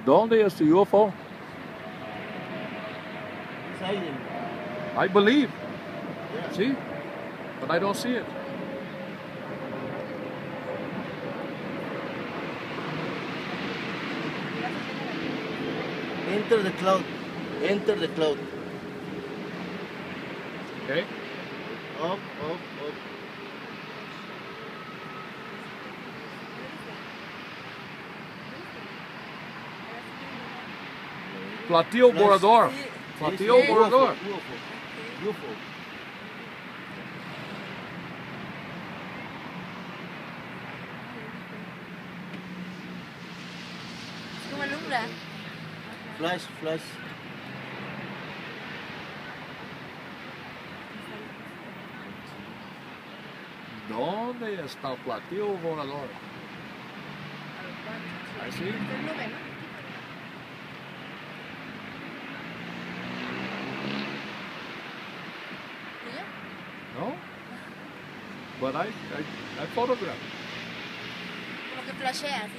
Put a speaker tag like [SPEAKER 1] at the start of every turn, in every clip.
[SPEAKER 1] ¿Dónde es the UFO?
[SPEAKER 2] It's hiding.
[SPEAKER 1] I believe.
[SPEAKER 2] Yeah.
[SPEAKER 1] See? But I don't see it.
[SPEAKER 2] Enter the cloud. Enter the cloud.
[SPEAKER 1] Okay?
[SPEAKER 2] Up, up, up.
[SPEAKER 1] Platillo
[SPEAKER 2] Flash.
[SPEAKER 1] volador.
[SPEAKER 2] Sí,
[SPEAKER 1] Platillo
[SPEAKER 2] sí,
[SPEAKER 1] volador.
[SPEAKER 2] UFO. UFO.
[SPEAKER 3] ¿Cómo alumbra?
[SPEAKER 2] Flash, flash.
[SPEAKER 1] ¿Dónde está el platillo volador? Ahí sí.
[SPEAKER 3] Es nube, ¿no? ¿Tuyo?
[SPEAKER 1] No? But I photograph.
[SPEAKER 3] Como que flashea, así.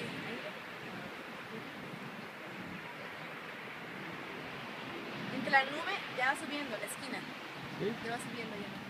[SPEAKER 3] Entre la nube ya va subiendo, la esquina.
[SPEAKER 1] ¿Sí?
[SPEAKER 3] Ya va subiendo ya.